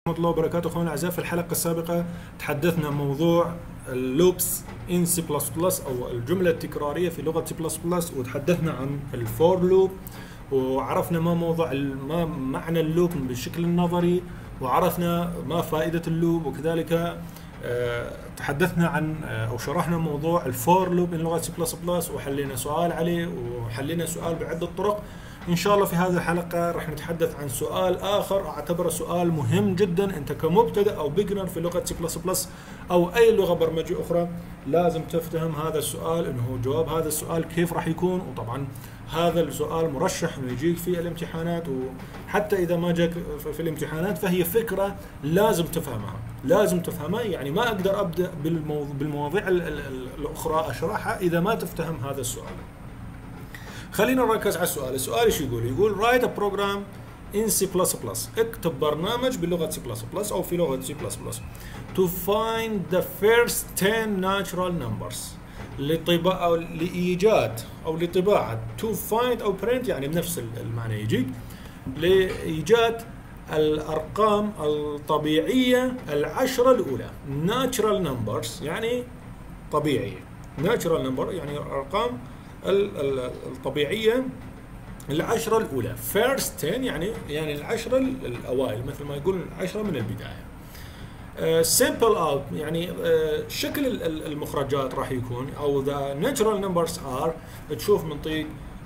ورحمة الله وبركاته. اخواني الاعزاء، في الحلقة السابقة تحدثنا موضوع اللوبس ان سي بلس بلس او الجملة التكرارية في لغة سي بلس بلس، وتحدثنا عن الفور لوب، وعرفنا ما معنى اللوب بالشكل النظري، وعرفنا ما فائدة اللوب، وكذلك تحدثنا عن او شرحنا موضوع الفور لوب من لغة سي بلس بلس، وحلينا سؤال عليه وحلينا سؤال بعدة طرق. ان شاء الله في هذه الحلقة راح نتحدث عن سؤال اخر اعتبره سؤال مهم جدا. انت كمبتدئ او بيجنر في لغة سي بلس بلس او اي لغة برمجية اخرى لازم تفهم هذا السؤال، انه جواب هذا السؤال كيف راح يكون. وطبعا هذا السؤال مرشح انه يجيك في الامتحانات، وحتى اذا ما جاك في الامتحانات فهي فكرة لازم تفهمها. يعني ما اقدر ابدا بالمواضيع الاخرى اشرحها اذا ما تفهم هذا السؤال. خلينا نركز على السؤال. السؤال ايش يقول write a program in C++. اكتب برنامج بلغة C++ او في لغة C++ to find the first 10 natural numbers، لإيجاد أو لطباعة to find أو print، يعني بنفس المعنى يجي لإيجاد الأرقام الطبيعية العشرة الأولى. natural numbers يعني طبيعية، natural number يعني الأرقام الطبيعية العشرة الأولى. first 10 يعني العشرة الأوائل، مثل ما يقول العشرة من البداية. simple out يعني شكل المخرجات راح يكون أو the natural numbers are، تشوف منطيق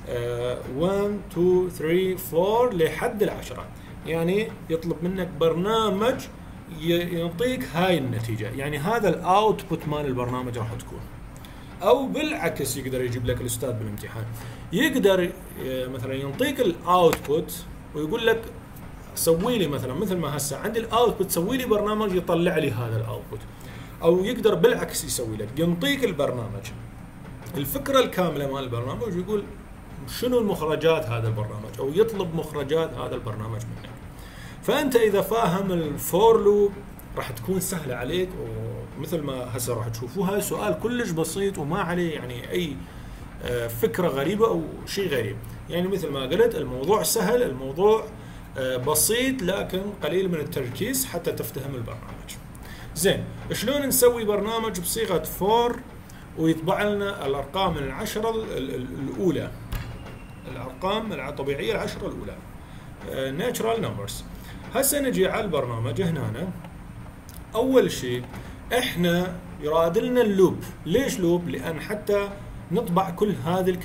1 2 3 4 لحد العشرة، يعني يطلب منك برنامج يعطيك هاي النتيجة، يعني هذا الاوتبوت مال البرنامج راح تكون. او بالعكس يقدر يجيب لك الاستاذ بالامتحان، يقدر مثلا يعطيك الاوتبوت ويقول لك سوي لي مثل ما هسه عندي الاوتبوت، سوي لي برنامج يطلع لي هذا الاوتبوت. او يقدر بالعكس يسوي لك، ينطيك البرنامج الفكره الكامله مال البرنامج ويقول شنو المخرجات هذا البرنامج، او يطلب مخرجات هذا البرنامج منك. فانت اذا فاهم الفور لوب راح تكون سهله عليك، ومثل ما هسه راح تشوفوها سؤال كلش بسيط وما عليه يعني اي فكره غريبه او شيء غريب. يعني مثل ما قلت الموضوع سهل، الموضوع بسيط، لكن قليل من التركيز حتى تفتهم البرنامج. زين، شلون نسوي برنامج بصيغه فور ويطبع لنا الارقام من العشره الاولى، الارقام الطبيعيه العشره الاولى natural numbers. هسه نجي على البرنامج هنا. اول شيء احنا يراد لنا اللوب. ليش لوب؟ لان حتى نطبع كل هذه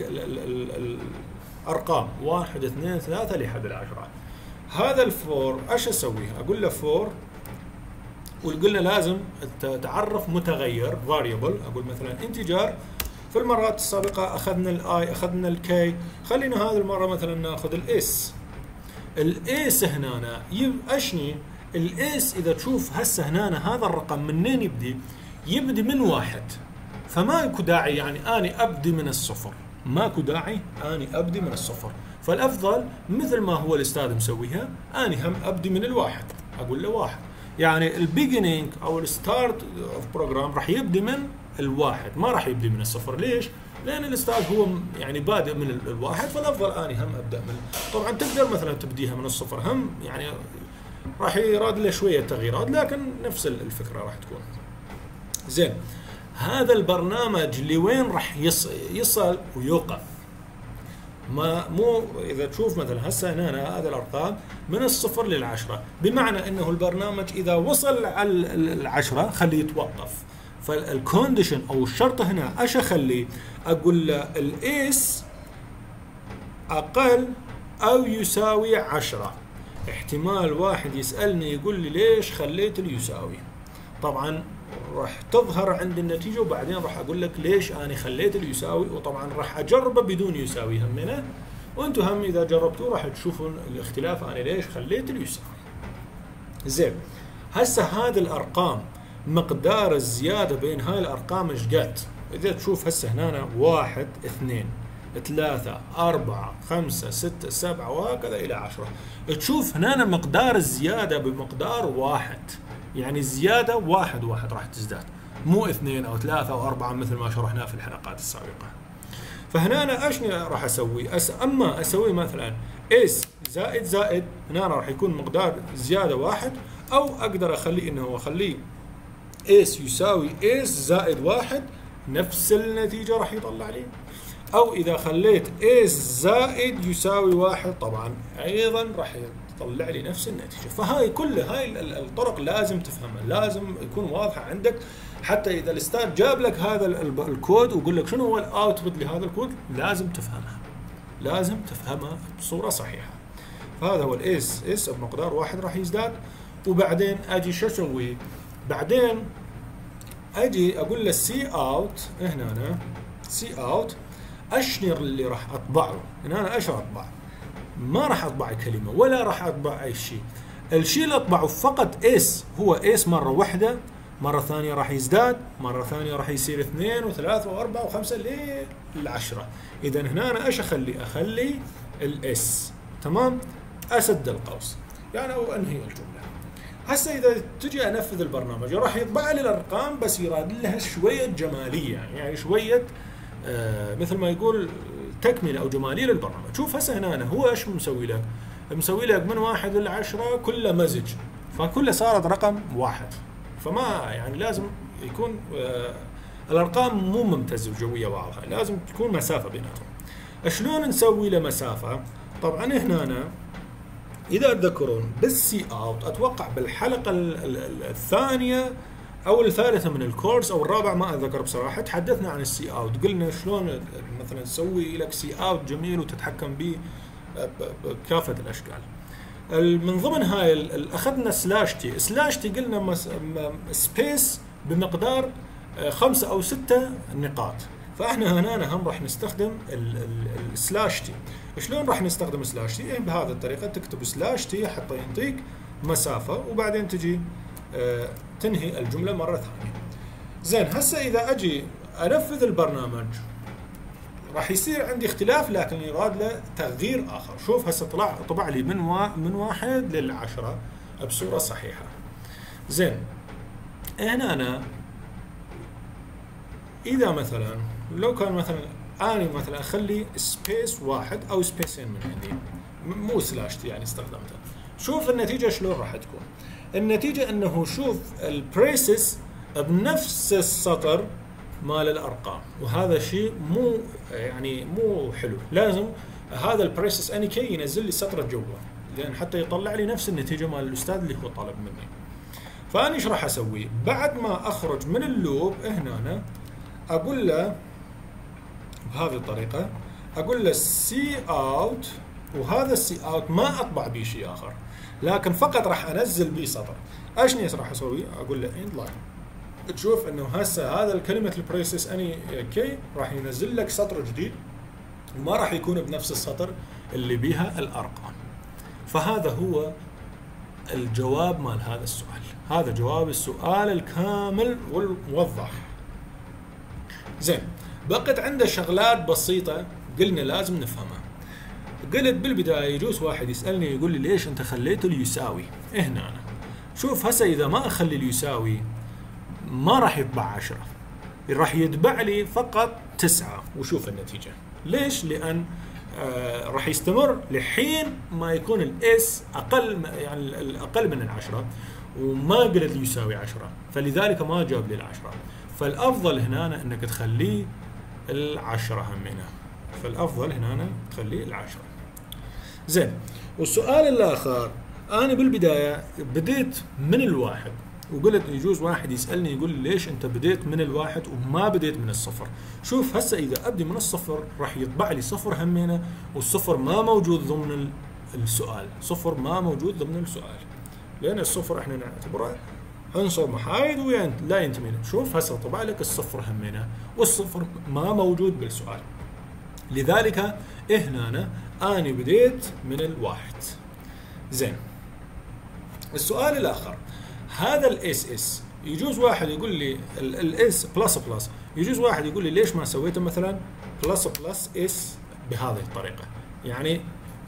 الارقام 1 2 3 لحد العشرة. هذا الفور ايش اسويه؟ اقول له فور، وقلنا لازم تعرف متغير variable. اقول مثلا انتجر. في المرات السابقه اخذنا الاي، اخذنا الكي، خلينا هذه المره مثلا ناخذ الاس. الاس هنا اشني الاس؟ اذا تشوف هسه هنا هذا الرقم منين يبدي من واحد، فماكو داعي يعني اني ابدي من الصفر، ماكو داعي اني ابدي من الصفر. فالافضل مثل ما هو الاستاذ مسويها اني هم ابدي من الواحد. اقول له واحد، يعني البيجنينج او الستارت اوف بروجرام راح يبدي من الواحد، ما راح يبدي من الصفر. ليش؟ لان الاستاذ هو يعني بادئ من الواحد، فالافضل اني هم ابدا من. طبعا تقدر مثلا تبديها من الصفر، هم يعني راح يراد له شويه تغييرات، لكن نفس الفكره راح تكون. زين، هذا البرنامج لوين راح يصل ويوقف؟ مو اذا تشوف مثلا هسه هنا هذه الارقام من الصفر للعشرة، بمعنى انه البرنامج اذا وصل على العشرة خليه يتوقف. فالكونديشن او الشرط هنا ايش اخليه؟ اقول له الاس اقل او يساوي 10. احتمال واحد يسالني يقول لي ليش خليت اليساوي؟ طبعا راح تظهر عند النتيجه، وبعدين راح اقول لك ليش انا خليت اليساوي، وطبعا راح اجربه بدون يساوي همنا، وانتم هم اذا جربتوه راح تشوفون الاختلاف انا ليش خليت اليساوي. زين، هسه هذه الارقام مقدار الزياده بين هاي الارقام ايش قد؟ اذا تشوف هسه هنا 1 2 3 4 5 6 7 وهكذا الى 10، تشوف هنا مقدار الزياده بمقدار واحد، يعني الزياده واحد راح تزداد، مو 2 أو 3 أو 4 مثل ما شرحناه في الحلقات السابقه. فهنا أنا ايش راح اسوي؟ اما اسوي مثلا اس زائد هنا راح يكون مقدار زياده واحد، او اقدر اخليه انه اخليه اس يساوي اس زائد واحد، نفس النتيجة راح يطلع لي. او اذا خليت اس زائد يساوي واحد طبعا ايضا راح يطلع لي نفس النتيجة. فهاي كل هاي الطرق لازم تفهمها، لازم يكون واضحة عندك، حتى اذا الاستاذ جاب لك هذا الكود ويقول لك شنو هو الاوتبوت لهذا الكود لازم تفهمها، لازم تفهمها بصورة صحيحة. فهذا هو الاس اس بمقدار واحد راح يزداد. وبعدين اجي شو اسوي؟ بعدين اجي اقول له سي اوت، هنا أنا سي اوت اشنر اللي راح اطبعه، هنا أنا ايش اطبع؟ ما راح اطبع كلمة ولا راح اطبع اي شيء، الشيء اللي اطبعه فقط اس، هو اس مرة واحدة، مرة ثانية راح يزداد، مرة ثانية راح يصير 2 و3 و4 و5 لل10. اذا هنا أنا ايش اخلي؟ اخلي الاس، تمام؟ اسد القوس يعني او انهي الجملة. هسه اذا تجي انفذ البرنامج راح يطبع لي الارقام بس يراد لها شويه جماليه، يعني شويه مثل ما يقول تكمله او جماليه للبرنامج. شوف هسه هنا هو ايش مسوي لك؟ مسوي لك من 1 إلى 10 كله مزج، فكله صارت رقم واحد، فما يعني لازم يكون الارقام مو ممتزه وجويه واضحه، لازم تكون مسافه بيناتهم. شلون نسوي له مسافه؟ طبعا هنا إذا تذكرون بالسي اوت، اتوقع بالحلقه الثانيه او الثالثه من الكورس او الرابع ما اتذكر بصراحه، تحدثنا عن السي اوت، قلنا شلون مثلا تسوي لك سي اوت جميل وتتحكم به بكافه الاشكال. من ضمن هاي اخذنا سلاش تي قلنا سبيس بمقدار 5 أو 6 نقاط، فاحنا هنا هم راح نستخدم السلاش تي. شلون راح نستخدم سلاش تي؟ بهذه الطريقه، تكتب سلاش تي حتى يعطيك مسافه وبعدين تجي تنهي الجمله مره ثانيه. زين، هسه اذا اجي انفذ البرنامج راح يصير عندي اختلاف لكن يراد له تغيير اخر. شوف هسه طبع لي من 1 لل10 بصوره صحيحه. زين، هنا أنا إذا مثلا لو كان مثلا أنا مثلا أخلي سبيس واحد أو سبيسين من عندي، مو سلاش يعني استخدمته، شوف النتيجة شلون راح تكون. النتيجة أنه شوف البريسس بنفس السطر مال الأرقام، وهذا شيء مو حلو. لازم هذا البريسس أني كي ينزل لي سطر جوا، لأن حتى يطلع لي نفس النتيجة مال الأستاذ اللي هو طالب مني. فأنا إيش راح أسوي؟ بعد ما أخرج من اللوب هنا أنا أقول له بهذه الطريقة، أقول له سي أوت، وهذا السي أوت ما أطبع به شيء آخر، لكن فقط راح أنزل به سطر. إيش راح أسوي؟ أقول له إند لاين. تشوف إنه هسه هذا الكلمة البريسس أني كي راح ينزل لك سطر جديد، وما راح يكون بنفس السطر اللي بيها الأرقام. فهذا هو الجواب مال هذا السؤال، هذا جواب السؤال الكامل والموضح. زين، بقت عنده شغلات بسيطة قلنا لازم نفهمها. قلت بالبداية يجوز واحد يسألني يقول لي ليش أنت خليته اليساوي؟ هنا أنا شوف هسه إذا ما أخلي اليساوي ما راح يطبع 10، راح يتبع لي فقط 9. وشوف النتيجة ليش؟ لأن راح يستمر لحين ما يكون الاس اقل، يعني الاقل من 10، وما قلت لي يساوي 10، فلذلك ما جاب لي 10. فالافضل هنا انك تخليه 10 همينه، فالافضل هنا تخليه 10. زين، والسؤال الاخر، انا بالبدايه بديت من الواحد، وقلت يجوز واحد يسالني يقول لي ليش انت بديت من الواحد وما بديت من الصفر؟ شوف هسه اذا ابدي من الصفر راح يطبع لي صفر همينه، والصفر ما موجود ضمن السؤال، صفر ما موجود ضمن السؤال، لان الصفر احنا نعتبره عنصر محايد ولا ينتمي له. شوف هسه طبع لك الصفر همينه، والصفر ما موجود بالسؤال، لذلك هنا انا بديت من الواحد. زين، السؤال الاخر، هذا الاس اس يجوز واحد يقول لي الاس بلس بلس، يجوز واحد يقول لي ليش ما سويته مثلا بلس بلس اس بهذه الطريقه، يعني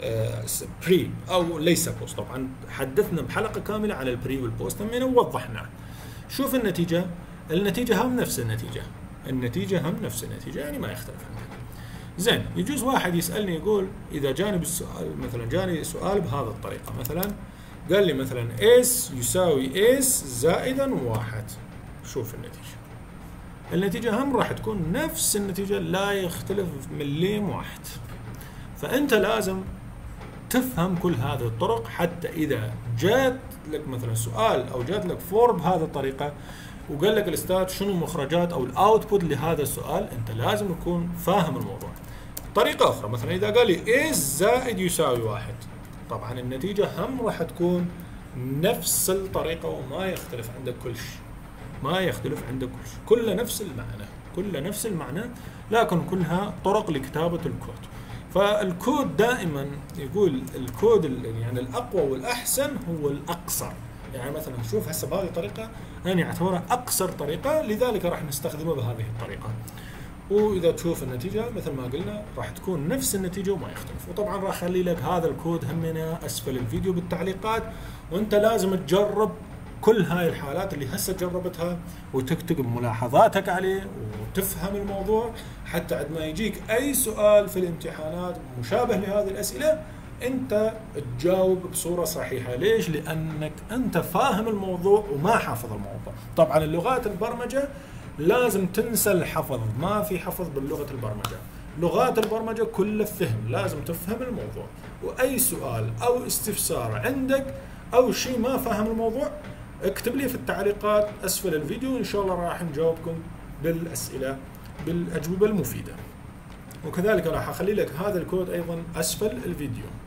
بري او ليس بوست. طبعا حدثنا بحلقه كامله عن البري والبوست من ووضحناه. شوف النتيجه هم نفس النتيجه هم نفس النتيجه، يعني ما يختلف عنها. زين، يجوز واحد يسالني يقول اذا جاني بالسؤال مثلا جاني سؤال بهذه الطريقه، مثلا قال لي مثلا اس يساوي اس زائدا 1. شوف النتيجة هم راح تكون نفس النتيجة، لا يختلف مليم واحد. فأنت لازم تفهم كل هذه الطرق، حتى إذا جات لك مثلا سؤال أو جات لك فور بهذه الطريقة وقال لك الأستاذ شنو مخرجات أو الأوتبوت لهذا السؤال، أنت لازم تكون فاهم الموضوع. طريقة أخرى مثلا إذا قال لي اس زائد يساوي 1، طبعا النتيجة هم راح تكون نفس الطريقة وما يختلف عندك كل شيء، ما يختلف عندك كل شيء، كلها نفس المعنى، لكن كلها طرق لكتابة الكود. فالكود دائما يقول الكود يعني الأقوى والأحسن هو الأقصر. يعني مثلا شوف هسه بهذه الطريقة أنا أعتبرها أقصر طريقة، لذلك راح نستخدمها بهذه الطريقة. وإذا تشوف النتيجة مثل ما قلنا راح تكون نفس النتيجة وما يختلف. وطبعا راح أخلي لك هذا الكود همنا أسفل الفيديو بالتعليقات، وأنت لازم تجرب كل هاي الحالات اللي هسه جربتها وتكتب ملاحظاتك عليه وتفهم الموضوع، حتى عندما ما يجيك أي سؤال في الامتحانات مشابه لهذه الأسئلة أنت تجاوب بصورة صحيحة. ليش؟ لأنك أنت فاهم الموضوع وما حافظ الموضوع. طبعا اللغات البرمجة لازم تنسى الحفظ، ما في حفظ باللغة البرمجة. لغات البرمجة كلها فهم، لازم تفهم الموضوع. وأي سؤال أو استفسار عندك أو شيء ما فاهم الموضوع اكتب لي في التعليقات أسفل الفيديو، إن شاء الله راح نجاوبكم بالأسئلة بالأجوبة المفيدة. وكذلك راح أخلي لك هذا الكود أيضا أسفل الفيديو.